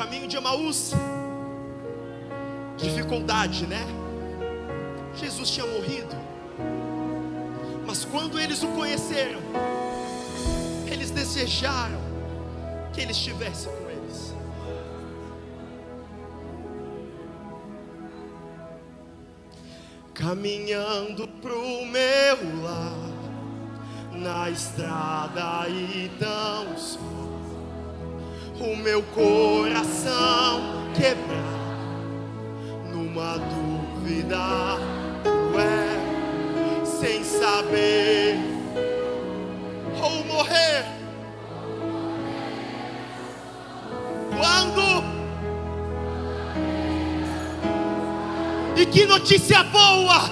caminho de Emaús, dificuldade, né? Jesus tinha morrido, mas quando eles o conheceram, eles desejaram que ele estivesse com eles. Caminhando pro meu lar, na estrada e tão só, o meu coração quebrado, numa dúvida cruel, sem saber ou morrer. Quando? E que notícia boa!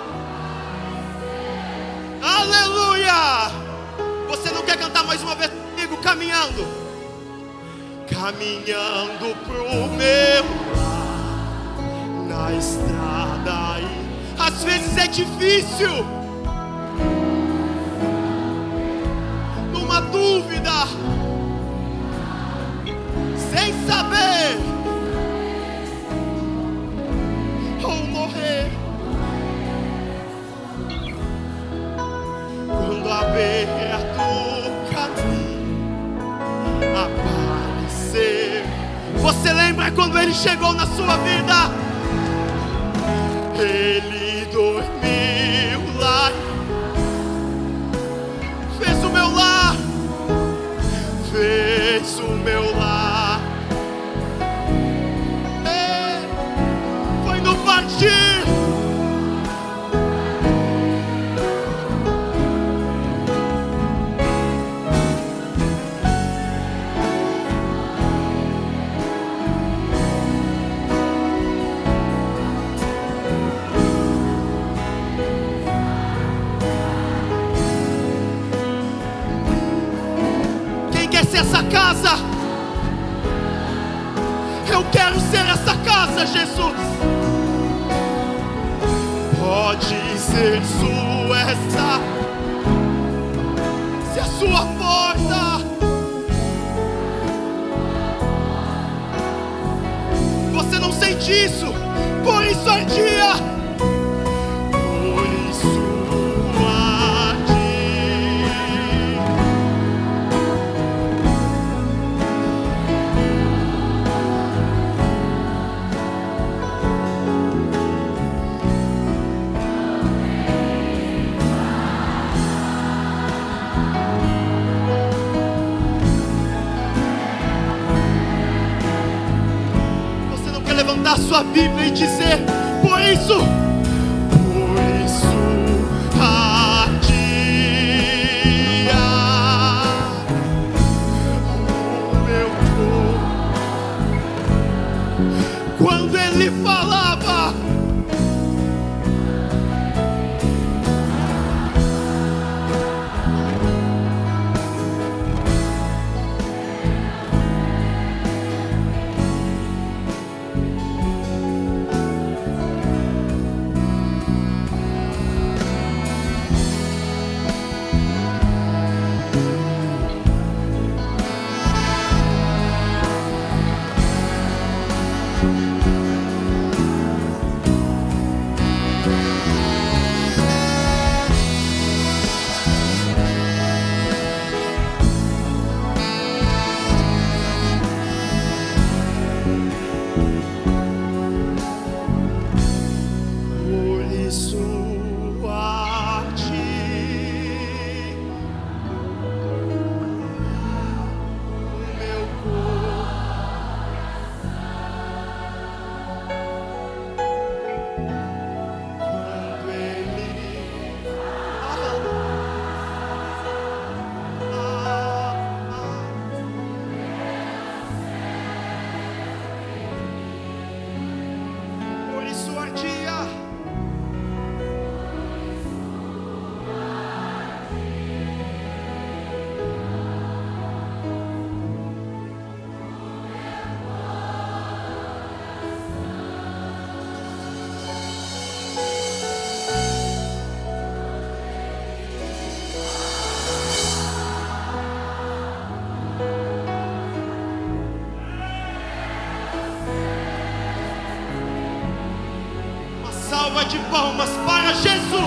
Aleluia! Você não quer cantar mais uma vez comigo? Caminhando, caminhando pro meu lar, na estrada, e às vezes é difícil, numa dúvida, sem saber ou morrer. Quando aberto o caminho apareceu. Você lembra quando ele chegou na sua vida? Ele dormiu lá, fez o meu lar, fez o meu lar. Foi no partir. Essa casa, eu quero ser essa casa, Jesus. Pode ser sua essa, se a sua porta. Você não sente isso, por isso ardia. Levantar sua Bíblia e dizer: por isso ardia o meu corpo quando ele falava. salva de palmas para Jesus.